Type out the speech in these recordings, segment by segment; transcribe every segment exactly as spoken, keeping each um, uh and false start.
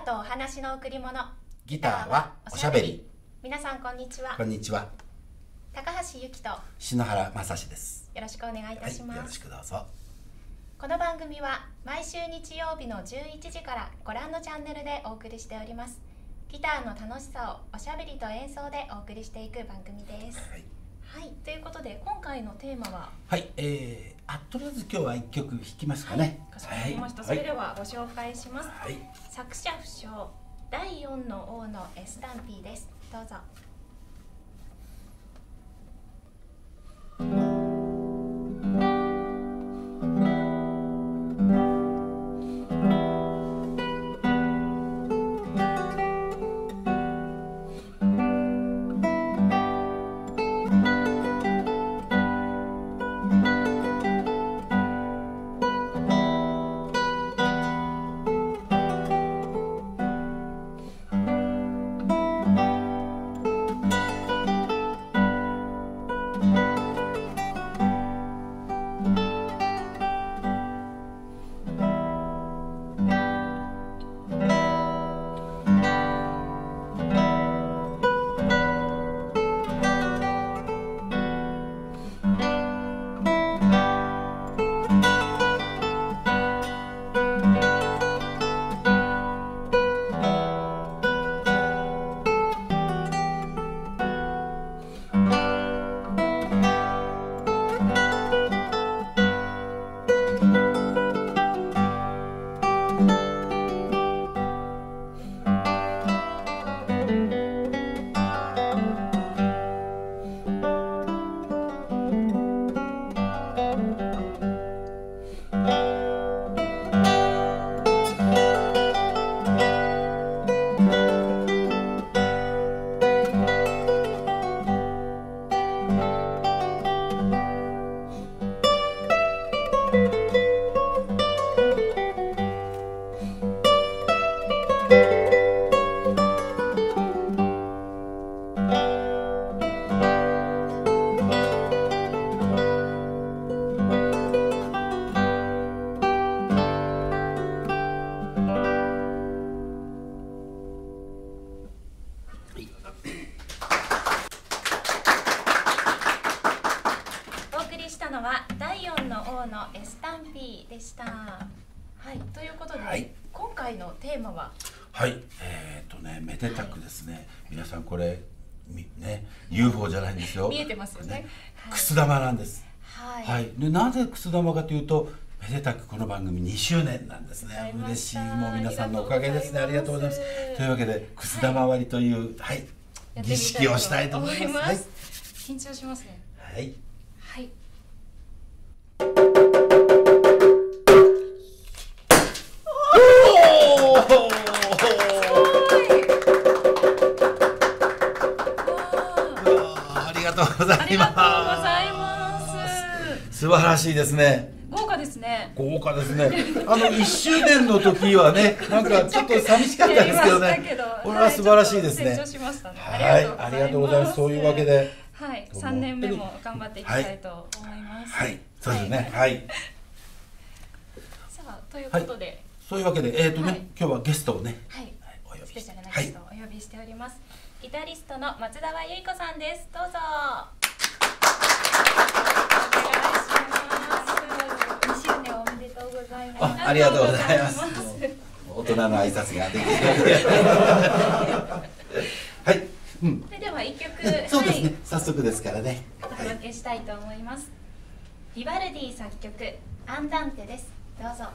とお話の贈り物、 ギターはおしゃべり。 皆さんこんにちは。 こんにちは。 高橋由紀と篠原正史です。 よろしくお願いいたします、 はい、よろしくどうぞ。 この番組は毎週日曜日のじゅういちじからご覧のチャンネルでお送りしております。ギターの楽しさをおしゃべりと演奏でお送りしていく番組です。はいはい、ということで今回のテーマははい、えー、あとりあえず今日はいっきょく弾きますかね。 はい、かしこまりました、はい、それではご紹介します、はい、作者不詳だいよんの王のエスタンピーです。どうぞ。のはだいよんの王のエスタンピーでした。はい、ということで、はい、今回のテーマははいえー、っとねめでたくですね、はい、皆さんこれね ユーフォー じゃないんですよ。 見えてますよね。 くす玉なんです。 はい、 はい、でなぜくす玉かというと、めでたくこの番組にしゅうねんなんですね。嬉しい、もう皆さんのおかげですね。ありがとうございます。というわけでくす玉割りという、はい、はい、儀式をしたいと思います。はい、 緊張しますね。 はいはい。 ありがとうございます。素晴らしいですね。 豪華ですね。 豪華ですね。あのいっしゅうねんの時はね、なんかちょっと寂しかったですけどね。これは素晴らしいですね。はい、ありがとうございます。そういうわけで、 はい、さんねんめも頑張っていきたいと思います。 はい、そうですね。はい。 さあ、ということで、 そういうわけで、えっとね、今日はゲストをね、 スペシャルなゲストをお呼びしております。ギタリストの松田由衣子さんです。どうぞ。にしゅうねんおめでとうございます。 ありがとうございます。大人の挨拶ができて。はい。 うん。それでは一曲。 そうですね。早速ですからね。 お届けしたいと思います。ビバルディ作曲アンダンテです。どうぞ。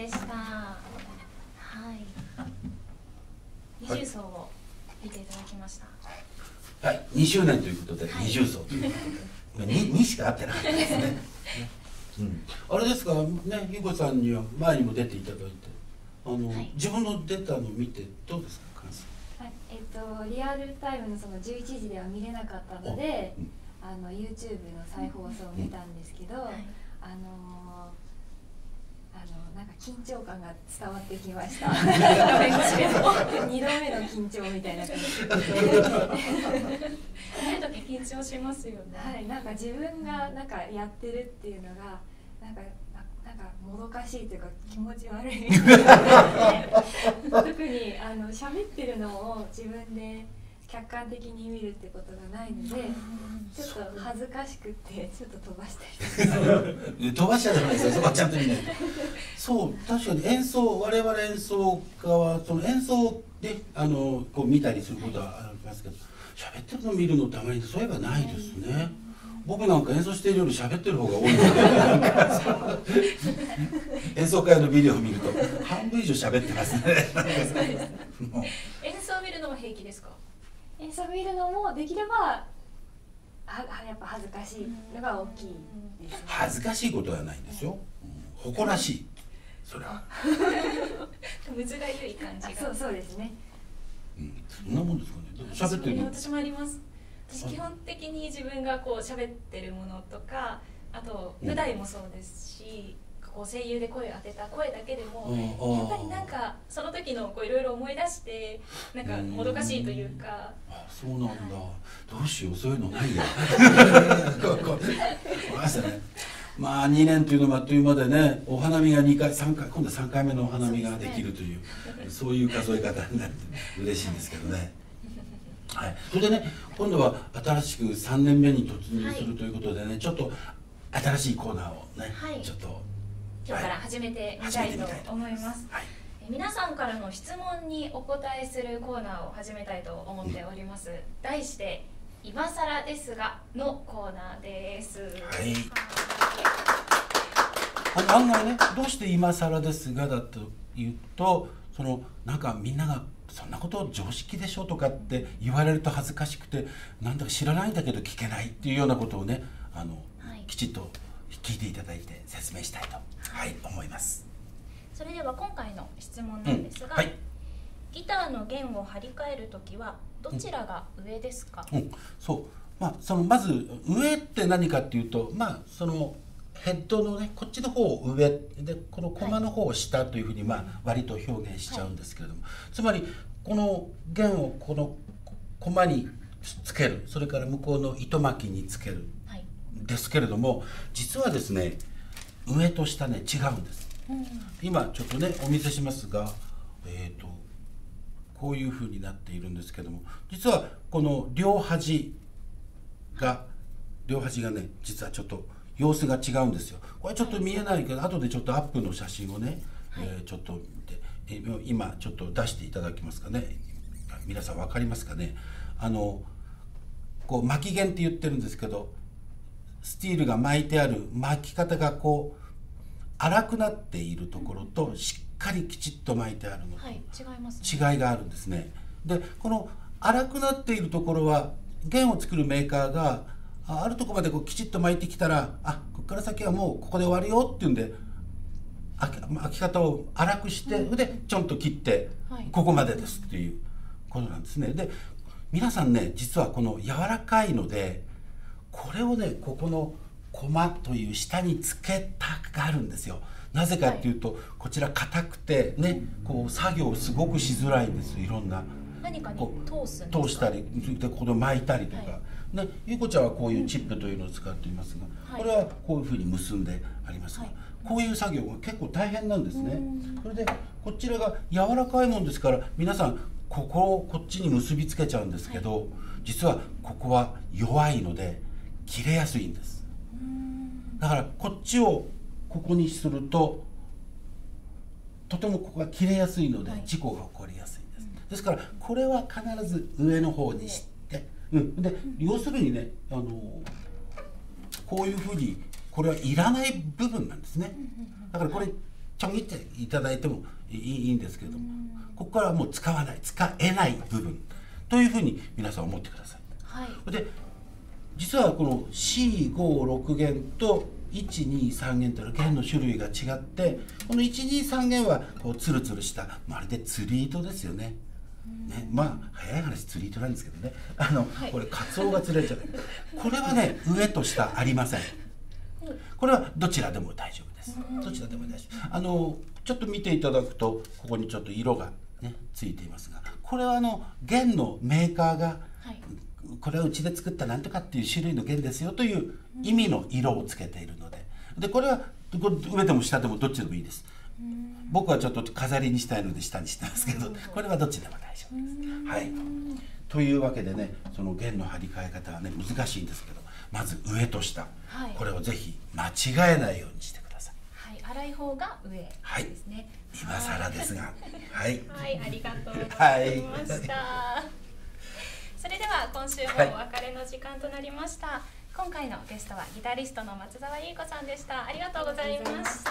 した。はい。二重奏を弾いていただきました。 はい、にしゅうねんということで、はい、二重奏ということで、にしか合ってなかったですね。うん、あれですかね、ゆうこさんには前にも出ていただいて、あの、はい、自分の出たのを見てどうですか、感想。 はい、えっとリアルタイムのそのじゅういちじでは見れなかったので、うん、あの YouTube の再放送を見たんですけど、うん、あのあのなんか緊張感が伝わってきました。二度目の緊張みたいな感じ。 見るとき緊張しますよね。 はい、なんか自分がなんかやってるっていうのがなんかなんかもどかしいというか気持ち悪い。特にあの喋ってるのを自分で客観的に見るってことがないので、ちょっと恥ずかしくてちょっと飛ばしたり飛ばしちゃダメですよ、そこはちゃんと見ないと。そう確かに演奏、我々演奏家はその演奏であのこう見たりすることはありますけど、喋ってるのを見るのってあまりそういえばないですね。僕なんか演奏しているより喋ってる方が多いので、演奏会のビデオを見ると半分以上喋ってますね。 演奏を見るのも平気ですか？ 演奏見るのもできればはやっぱ恥ずかしいのが大きいです、ね、 恥ずかしいことはないんですよ、うん、誇らしい、それはむずがゆい感じが。 そうそうですね、 うん、そんなもんですかね。喋ってる。 私もあります。私基本的に自分がこう喋ってるものとか、あと舞台もそうですし、こう声優で声を当てた声だけでも、やっぱりなんかその時のこういろいろ思い出してなんかもどかしいというか。 あ、そうなんだ。どうしよう、そういうのないや。まあにねんというのもあっという間でね、お花見がにかい、さんかい、今度はさんかいめのお花見ができるという、そういう数え方になって嬉しいんですけどね。はい、それでね、今度は新しくさんねんめに突入するということでね、はい、ちょっと新しいコーナーをね、はい、ちょっと今日から始めてみたいと思います。はい、え皆さんからの質問にお答えするコーナーを始めたいと思っております。うん、題して今更ですがのコーナーです。はい。 あの案外ね、どうして今更ですがだというと、そのなんかみんながそんなこと常識でしょとかって言われると恥ずかしくて、なんだか知らないんだけど聞けないっていうようなことをね、あの、はい、きちっと聞いていただいて説明したいと、はい、思います。 それでは今回の質問なんですが、うんはい、ギターの弦を張り替えるときはどちらが上ですか？ うんうん、そう、まあそのまず上って何かっていうと、まあそのヘッドのね、こっちの方を上でこのコマの方を下というふうにまあ割と表現しちゃうんですけれども、はい、つまりこの弦をこのコマにつける、それから向こうの糸巻きにつける、はい、ですけれども、実はですね上と下ね違うんです。うん、今ちょっとねお見せしますが、えーとこういうふうになっているんですけども、実はこの両端が両端がね実はちょっと様子が違うんですよ。これちょっと見えないけど、後でちょっとアップの写真をね、はい、えー、ちょっと見て、え今ちょっと出していただけますかね。皆さん分かりますかね。あのこう巻き弦って言ってるんですけど、スティールが巻いてある巻き方がこう粗くなっているところと、しっかりきちっと巻いてあるのと、はい、違いますね。違いがあるんですね。でこの粗くなっているところは弦を作るメーカーがあるところまでこうきちっと巻いてきたら、あ、ここから先はもうここで終わるよっていうんで巻き方を粗くして、うん、でちょんと切って、はい、ここまでですっていうことなんですね。で皆さんね、実はこの柔らかいので、これをねここのコマという下につけたがるんですよ。なぜかっていうと、はい、こちら硬くてね、こう作業すごくしづらいんです。いろんな何かに通すんですか？ 通したりでここで巻いたりとか、はい、ね、ゆうこちゃんはこういうチップというのを使っていますが、はい、これはこういうふうに結んでありますが、はい、こういう作業が結構大変なんですね。それでこちらが柔らかいもんですから、皆さんここをこっちに結びつけちゃうんですけど、はい、実はここは弱いので切れやすいんです。だからこっちをここにするととてもここが切れやすいので事故が起こりやすいんです。はい、ですからこれは必ず上の方にして、うん、で要するにね、あのこういうふうにこれはいらない部分なんですね。だからこれちょん切っていただいてもいい、いいんですけれども、ここからはもう使わない使えない部分というふうに皆さん思ってください。 はい、 で実はこのよん、ご、ろく弦といち、に、さん弦という弦の種類が違って、このいち、に、さん弦はこうツルツルしたまるで釣り糸ですよね。ね、まあ早い話釣り糸なんですけどね、あの、はい、これカツオが釣れちゃうこれはね上と下ありません。これはどちらでも大丈夫です。どちらでも大丈夫。あのちょっと見ていただくとここにちょっと色がねついていますが、これはあの弦のメーカーが、はい、これはうちで作ったなんとかっていう種類の弦ですよという意味の色をつけているので、でこれは上でも下でもどっちでもいいです。僕はちょっと飾りにしたいので下にしてますけど、これはどっちでも大丈夫です。はい。というわけでね、その弦の張り替え方はね難しいんですけど、まず上と下、はい、これをぜひ間違えないようにしてください。 はい、粗い方が上ですね。はい、 今更ですが、はい。 はい、ありがとうございました。はい、それでは今週もお別れの時間となりました。はい、今回のゲストはギタリストの松澤優子さんでした。ありがとうございました。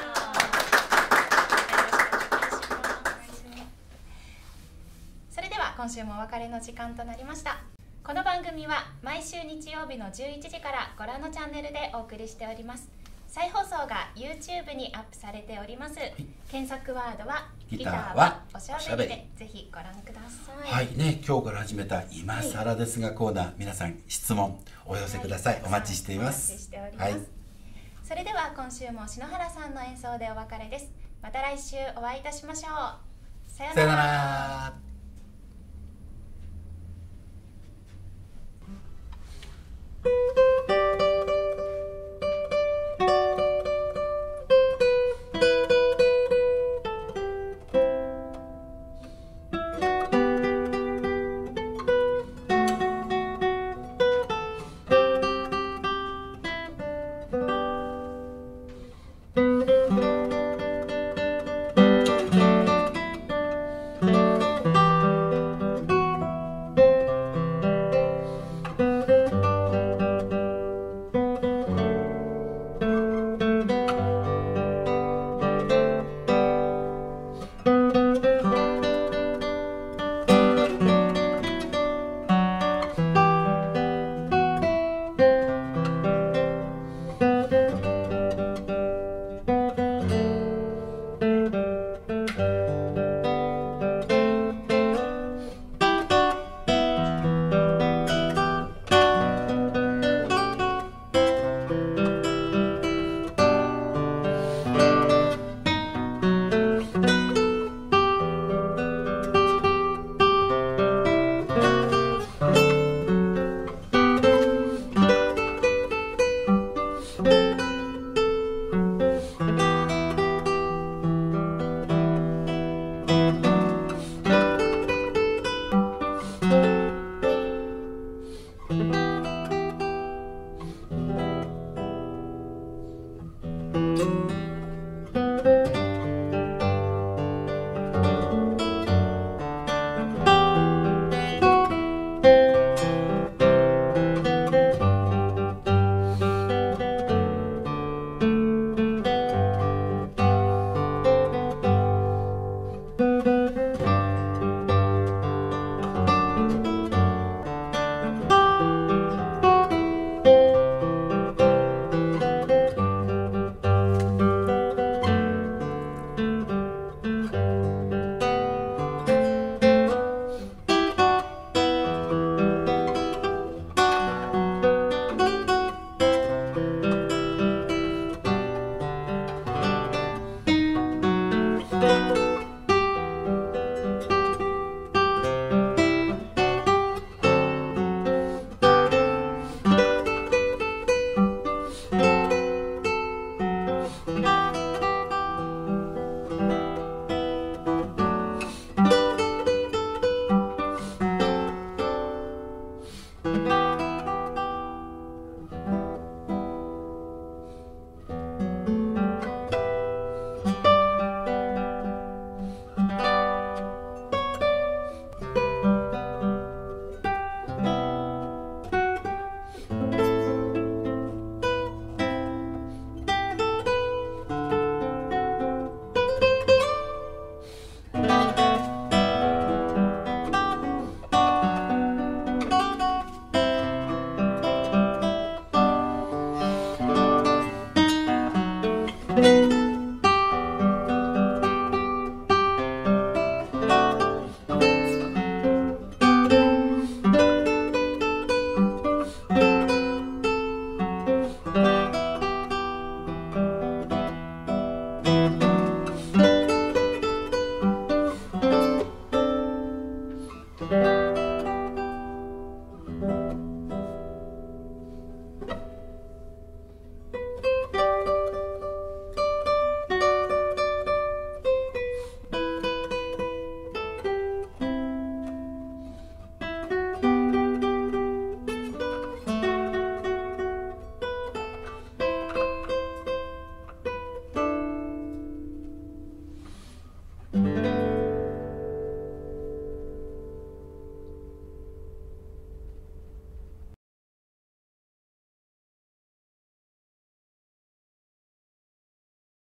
それでは今週もお別れの時間となりました。この番組は毎週日曜日のじゅういちじからご覧のチャンネルでお送りしております。再放送が YouTube にアップされております。はい、検索ワードはギターはおしゃべりでぜひご覧ください。 はいね、今日から始めた今更ですがコーナー、皆さん質問お寄せください。はい、お待ちしています。 お待ちしております。はい、それでは今週も篠原さんの演奏でお別れです。また来週お会いいたしましょう。さようなら。